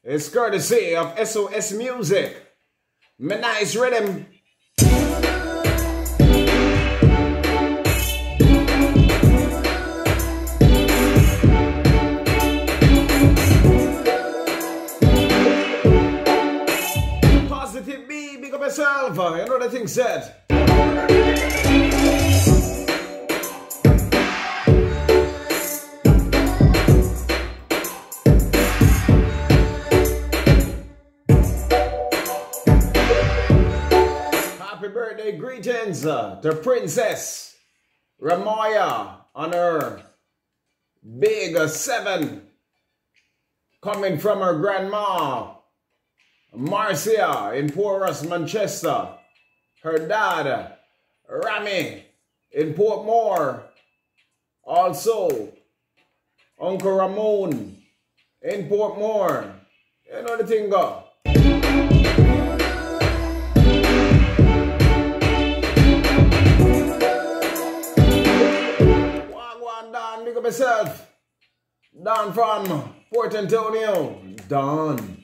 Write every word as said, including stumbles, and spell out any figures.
It's courtesy of S O S Music. My nice Riddim. Positive B, big up yourself. You know the thing said. Happy birthday greetings uh, to Princess Ramoya on her big uh, seven, coming from her grandma Marcia in Porus, Manchester. Her dad Rami in Portmore. Also Uncle Ramon in Portmore. You know the thing go. Don, big up yourself. Don from Port Antonio. Don.